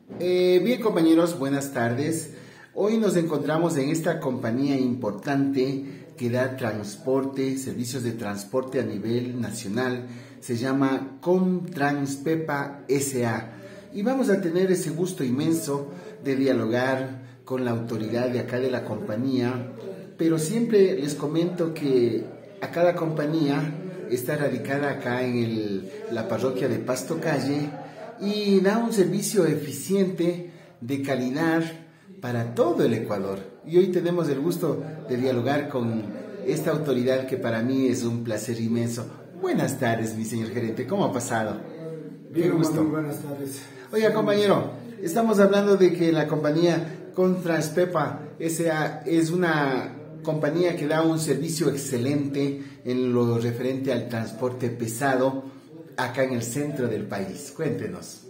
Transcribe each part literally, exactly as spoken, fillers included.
Eh, bien, compañeros, buenas tardes. Hoy nos encontramos en esta compañía importante que da transporte, servicios de transporte a nivel nacional. Se llama Comtranspepa S A y vamos a tener ese gusto inmenso de dialogar con la autoridad de acá de la compañía, pero siempre les comento que a cada compañía está radicada acá en el, la parroquia de Pasto Calle y da un servicio eficiente, de calidad para todo el Ecuador. Y hoy tenemos el gusto de dialogar con esta autoridad que para mí es un placer inmenso. Buenas tardes, mi señor gerente, ¿cómo ha pasado? Bien, gusto. Muy buenas tardes. Oiga, compañero, estamos hablando de que la compañía Comtranspepa S A es una compañía que da un servicio excelente en lo referente al transporte pesado acá en el centro del país. Cuéntenos.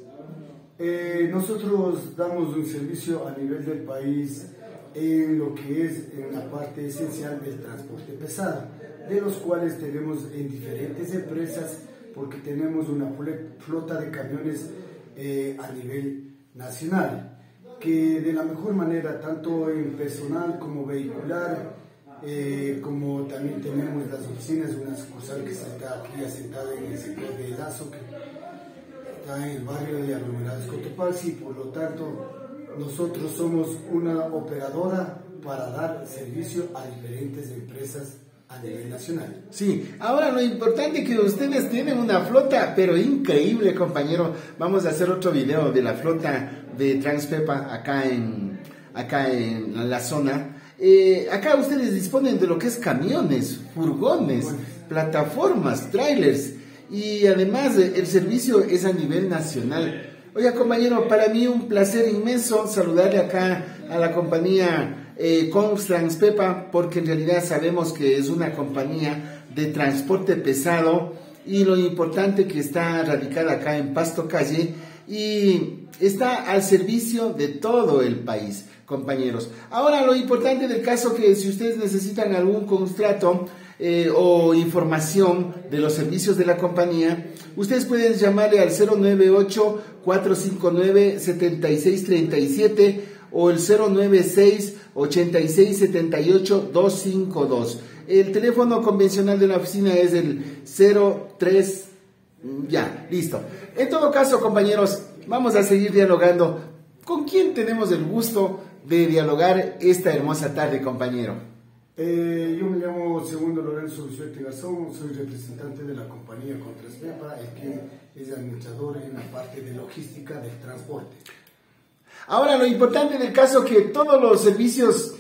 Eh, nosotros damos un servicio a nivel del país en lo que es en la parte esencial del transporte pesado, de los cuales tenemos en diferentes empresas, porque tenemos una flota de camiones eh, a nivel nacional, que de la mejor manera, tanto en personal como vehicular, eh, como también tenemos las oficinas, una sucursal que está aquí asentada en el sector de Lazo, que está en el barrio de Aglomerados Cotopaxi. Por lo tanto, nosotros somos una operadora para dar servicio a diferentes empresas a nivel nacional. Sí, ahora lo importante es que ustedes tienen una flota, pero increíble, compañero. Vamos a hacer otro video de la flota de Transpepa acá en, acá en la zona. Eh, acá ustedes disponen de lo que es camiones, furgones, bueno, plataformas, trailers, y además el servicio es a nivel nacional. Oiga, compañero, para mí un placer inmenso saludarle acá a la compañía eh, Comtranspepa, porque en realidad sabemos que es una compañía de transporte pesado y lo importante que está radicada acá en Pasto Calle y está al servicio de todo el país, compañeros. Ahora, lo importante del caso que si ustedes necesitan algún contrato eh, o información de los servicios de la compañía, ustedes pueden llamarle al cero nueve ocho, cuatro cinco nueve, siete seis tres siete o el cero nueve seis, ochenta y seis, setenta y ocho, doscientos cincuenta y dos. El teléfono convencional de la oficina es el cero tres. Ya, listo. En todo caso, compañeros, vamos a seguir dialogando. ¿Con quién tenemos el gusto de dialogar esta hermosa tarde, compañero? Eh, yo me llamo Segundo Lorenzo Bisuete Garzón, soy representante de la compañía Comtranspepa, el que es administrador en la parte de logística del transporte. Ahora, lo importante del caso es que todos los servicios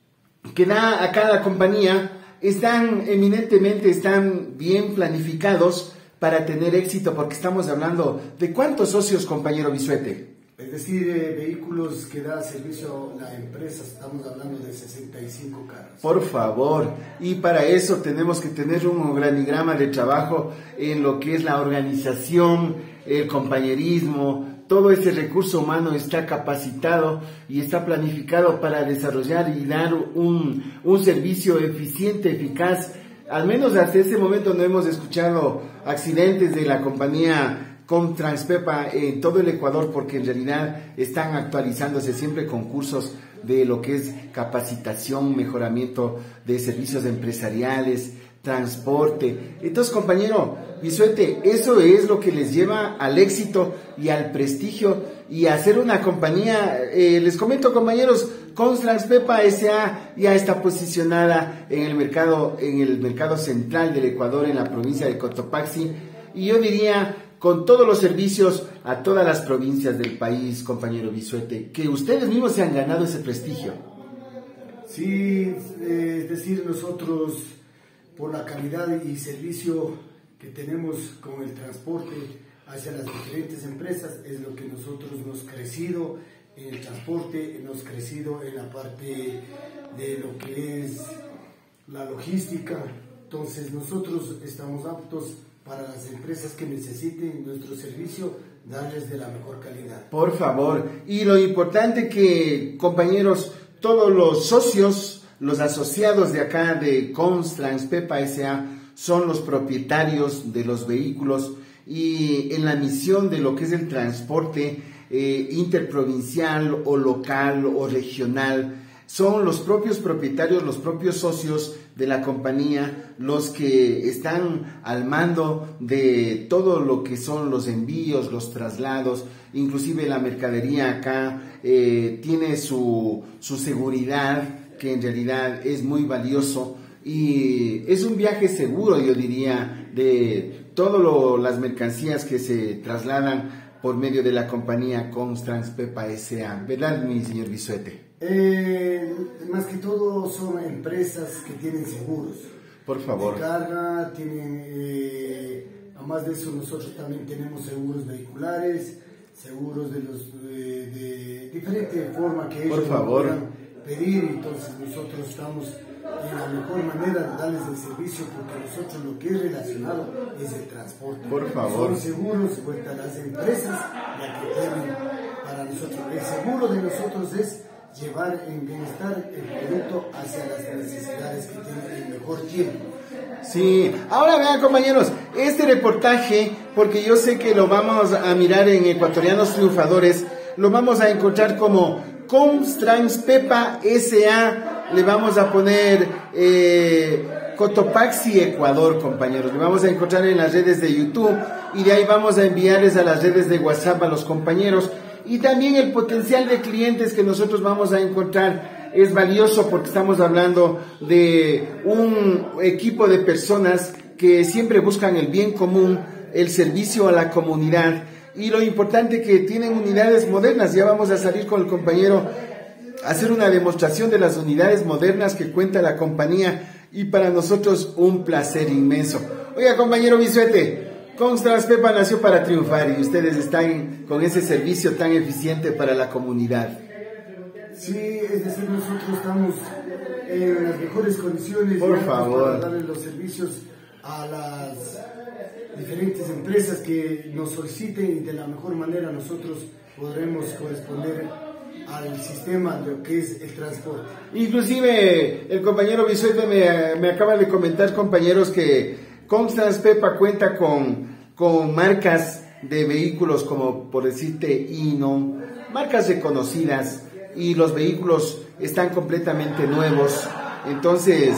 que da a cada compañía están eminentemente, están bien planificados para tener éxito, porque estamos hablando de cuántos socios, compañero Bisuete. Es decir, eh, vehículos que da servicio a la empresa, estamos hablando de sesenta y cinco carros. Por favor, y para eso tenemos que tener un organigrama de trabajo en lo que es la organización, el compañerismo. Todo ese recurso humano está capacitado y está planificado para desarrollar y dar un, un servicio eficiente, eficaz. Al menos hasta ese momento no hemos escuchado accidentes de la compañía Comtranspepa en todo el Ecuador, porque en realidad están actualizándose siempre con cursos de lo que es capacitación, mejoramiento de servicios empresariales, transporte. Entonces, compañero Bisuete, eso es lo que les lleva al éxito y al prestigio y a ser una compañía. Eh, les comento, compañeros, Comtranspepa S A ya está posicionada en el mercado, en el mercado central del Ecuador, en la provincia de Cotopaxi, y yo diría con todos los servicios a todas las provincias del país, compañero Bisuete, que ustedes mismos se han ganado ese prestigio. Sí, eh, es decir, nosotros por la calidad y servicio que tenemos con el transporte hacia las diferentes empresas, es lo que nosotros hemos crecido en el transporte, hemos crecido en la parte de lo que es la logística. Entonces nosotros estamos aptos para las empresas que necesiten nuestro servicio, darles de la mejor calidad. Por favor, y lo importante que, compañeros, todos los socios, los asociados de acá de Comtranspepa S A son los propietarios de los vehículos y en la misión de lo que es el transporte eh, interprovincial o local o regional. Son los propios propietarios, los propios socios de la compañía los que están al mando de todo lo que son los envíos, los traslados, inclusive la mercadería acá eh, tiene su, su seguridad, que en realidad es muy valioso, y es un viaje seguro, yo diría, de todas las mercancías que se trasladan por medio de la compañía Constranspepa S A, ¿verdad, mi señor Bisuete? Eh, más que todo son empresas que tienen seguros. Por favor. De carga, tienen, eh, además de eso nosotros también tenemos seguros vehiculares, seguros de los de, de diferente forma que ellos Por favor. puedan pedir, entonces nosotros estamos en la mejor manera de darles el servicio, porque nosotros lo que es relacionado es el transporte. Por favor. Son seguros, cuenta las empresas, la que tienen para nosotros. El seguro de nosotros es llevar en bienestar el producto hacia las necesidades que tienen el mejor tiempo. Sí, ahora vean, compañeros, este reportaje, porque yo sé que lo vamos a mirar en Ecuatorianos Triunfadores, lo vamos a encontrar como Constranspepa S A, le vamos a poner eh, Cotopaxi Ecuador, compañeros, lo vamos a encontrar en las redes de YouTube, y de ahí vamos a enviarles a las redes de WhatsApp a los compañeros. Y también el potencial de clientes que nosotros vamos a encontrar es valioso, porque estamos hablando de un equipo de personas que siempre buscan el bien común, el servicio a la comunidad, y lo importante que tienen unidades modernas. Ya vamos a salir con el compañero a hacer una demostración de las unidades modernas que cuenta la compañía, y para nosotros un placer inmenso. Oiga, compañero Bisuete, Constranspepa nació para triunfar, y ustedes están con ese servicio tan eficiente para la comunidad. Sí, es decir, nosotros estamos en las mejores condiciones Por favor. para darle los servicios a las diferentes empresas que nos soliciten, y de la mejor manera nosotros podremos corresponder al sistema de lo que es el transporte. Inclusive el compañero Bisuete me, me acaba de comentar, compañeros, que Constranspepa cuenta con, con marcas de vehículos como, por decirte, Hino, marcas reconocidas, y los vehículos están completamente nuevos. Entonces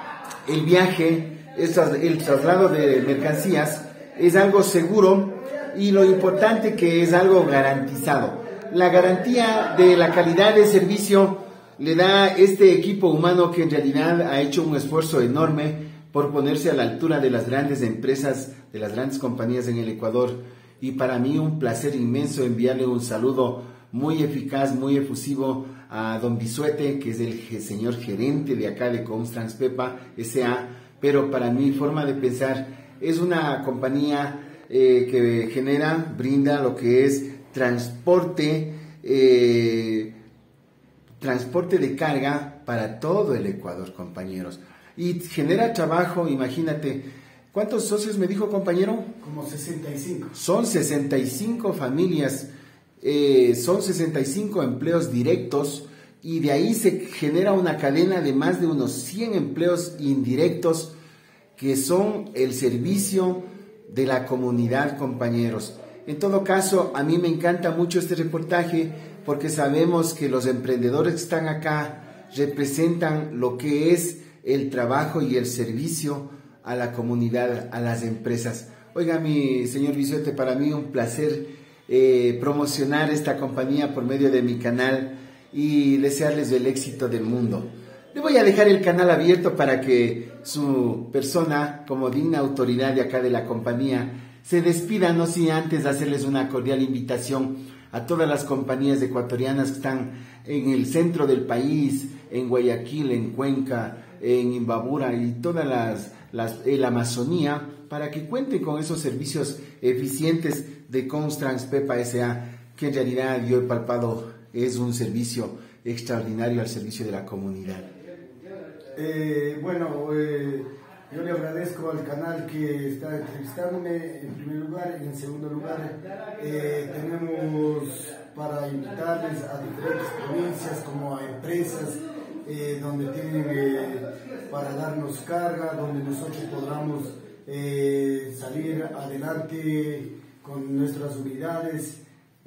el viaje, el traslado de mercancías es algo seguro, y lo importante que es algo garantizado. La garantía de la calidad de servicio le da este equipo humano, que en realidad ha hecho un esfuerzo enorme por ponerse a la altura de las grandes empresas, de las grandes compañías en el Ecuador. Y para mí un placer inmenso enviarle un saludo muy eficaz, muy efusivo a don Bisuete, que es el señor gerente de acá de Constranspepa S A. Pero para mi forma de pensar, es una compañía eh, que genera, brinda lo que es transporte, eh, transporte de carga para todo el Ecuador, compañeros. Y genera trabajo, imagínate. ¿Cuántos socios me dijo, compañero? Como sesenta y cinco. Son sesenta y cinco familias, eh, son sesenta y cinco empleos directos, y de ahí se genera una cadena de más de unos cien empleos indirectos, que son el servicio de la comunidad, compañeros. En todo caso, a mí me encanta mucho este reportaje, porque sabemos que los emprendedores que están acá representan lo que es el trabajo y el servicio a la comunidad, a las empresas. Oiga, mi señor Bisuete, para mí un placer eh, promocionar esta compañía por medio de mi canal y desearles el éxito del mundo. Le voy a dejar el canal abierto para que su persona, como digna autoridad de acá de la compañía, se despida, no sin antes hacerles una cordial invitación a todas las compañías ecuatorianas que están en el centro del país, en Guayaquil, en Cuenca, en Imbabura y toda las, las, la Amazonía, para que cuenten con esos servicios eficientes de Constranspepa S A, que en realidad yo he palpado es un servicio extraordinario al servicio de la comunidad. Eh, bueno, eh, yo le agradezco al canal que está entrevistándome en primer lugar. En segundo lugar, eh, tenemos para invitarles a diferentes provincias, como a empresas eh, donde tienen eh, para darnos carga, donde nosotros podamos eh, salir adelante con nuestras unidades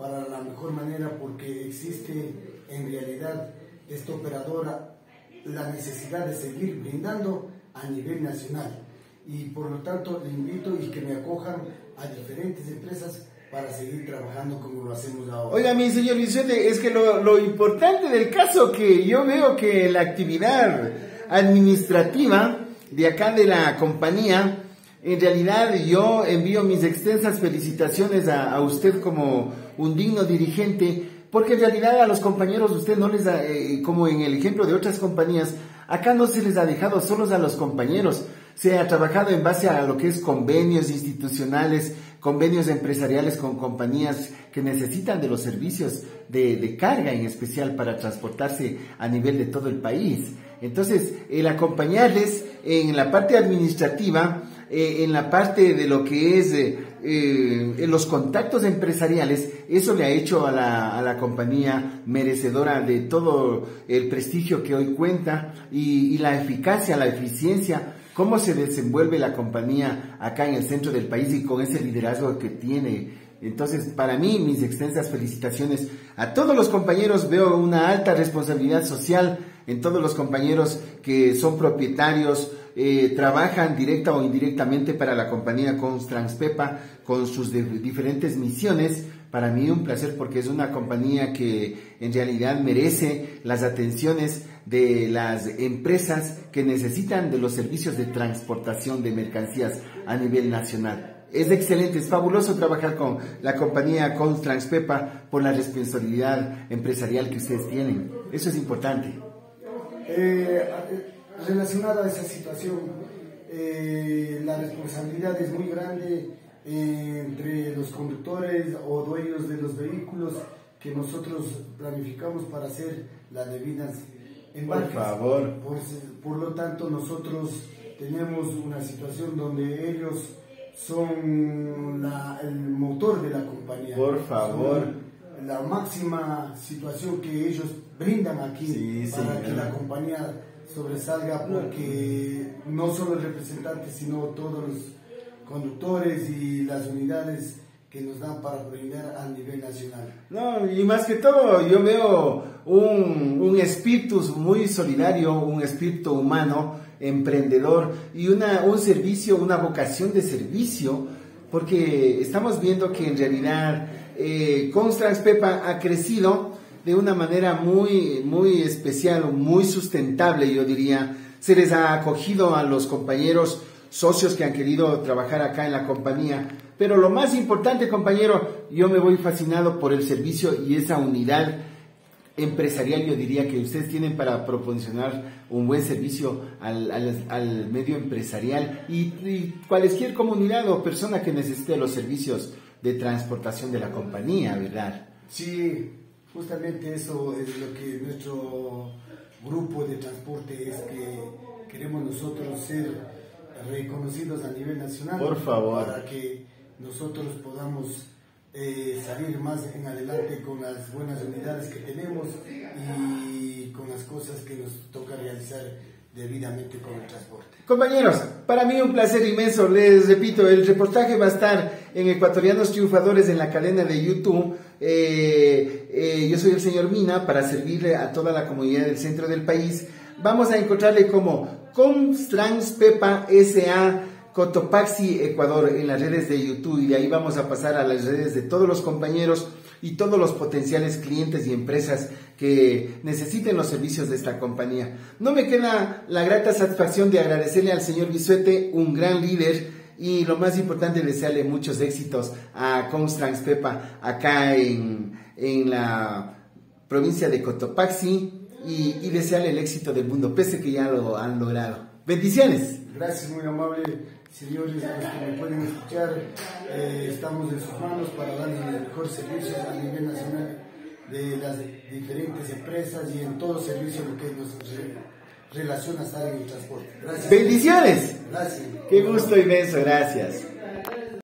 para la mejor manera, porque existe en realidad esta operadora la necesidad de seguir brindando a nivel nacional, y por lo tanto le invito y que me acojan a diferentes empresas para seguir trabajando como lo hacemos ahora. Oiga, mi señor Vicente, es que lo, lo importante del caso que yo veo que la actividad administrativa de acá de la compañía, en realidad yo envío mis extensas felicitaciones a, a usted como un digno dirigente, porque en realidad a los compañeros usted no les da, eh, como en el ejemplo de otras compañías, acá no se les ha dejado solos a los compañeros, se ha trabajado en base a lo que es convenios institucionales, convenios empresariales con compañías que necesitan de los servicios de, de carga en especial para transportarse a nivel de todo el país. Entonces, el acompañarles en la parte administrativa, eh, en la parte de lo que es eh, eh, en los contactos empresariales, eso le ha hecho a la, a la compañía merecedora de todo el prestigio que hoy cuenta, y, y la eficacia, la eficiencia, cómo se desenvuelve la compañía acá en el centro del país y con ese liderazgo que tiene. Entonces, para mí, mis extensas felicitaciones a todos los compañeros. Veo una alta responsabilidad social en todos los compañeros que son propietarios, eh, trabajan directa o indirectamente para la compañía Constranspepa con sus de, diferentes misiones. Para mí un placer, porque es una compañía que en realidad merece las atenciones de las empresas que necesitan de los servicios de transportación de mercancías a nivel nacional. Es excelente, es fabuloso trabajar con la compañía Constranspepa por la responsabilidad empresarial que ustedes tienen. Eso es importante. Eh, relacionada a esa situación, eh, la responsabilidad es muy grande eh, entre los conductores o dueños de los vehículos que nosotros planificamos para hacer las debidas embarques. Por favor. Por, por lo tanto, nosotros tenemos una situación donde ellos son la, el motor de la compañía. Por favor. Son la máxima situación que ellos brindan aquí, sí, para sí, que la compañía sobresalga, porque no solo el representante, sino todos los conductores y las unidades que nos dan para brindar a nivel nacional. No, y más que todo yo veo un, un espíritu muy solidario, un espíritu humano, emprendedor, y una, un servicio, una vocación de servicio, porque estamos viendo que en realidad eh, Constranspepa ha crecido de una manera muy, muy especial, muy sustentable, yo diría. Se les ha acogido a los compañeros socios que han querido trabajar acá en la compañía. Pero lo más importante, compañero, yo me voy fascinado por el servicio y esa unidad empresarial, yo diría, que ustedes tienen para proporcionar un buen servicio al, al, al medio empresarial y, y cualquier comunidad o persona que necesite los servicios de transportación de la compañía, ¿verdad? Sí, justamente eso es lo que nuestro grupo de transporte es, que queremos nosotros ser reconocidos a nivel nacional. Por favor. Para que nosotros podamos eh, salir más en adelante con las buenas unidades que tenemos y con las cosas que nos toca realizar debidamente con el transporte. Compañeros, para mí un placer inmenso. Les repito, el reportaje va a estar en Ecuatorianos Triunfadores en la cadena de YouTube. Eh, eh, yo soy el señor Mina, para servirle a toda la comunidad del centro del país. Vamos a encontrarle como Constranspepa S A Cotopaxi, Ecuador, en las redes de YouTube, y de ahí vamos a pasar a las redes de todos los compañeros y todos los potenciales clientes y empresas que necesiten los servicios de esta compañía. No me queda la grata satisfacción de agradecerle al señor Vicente, un gran líder, y lo más importante, desearle muchos éxitos a Constranspepa acá en, en la provincia de Cotopaxi, y, y desearle el éxito del mundo, pese que ya lo han logrado. Bendiciones. Gracias, muy amable, señores, los que me pueden escuchar. Eh, estamos en sus manos para darles el mejor servicio a nivel nacional de las diferentes empresas y en todo servicio lo que nos re, relaciona estar en el transporte. Gracias. Bendiciones. Gracias. Qué gusto inmenso, gracias.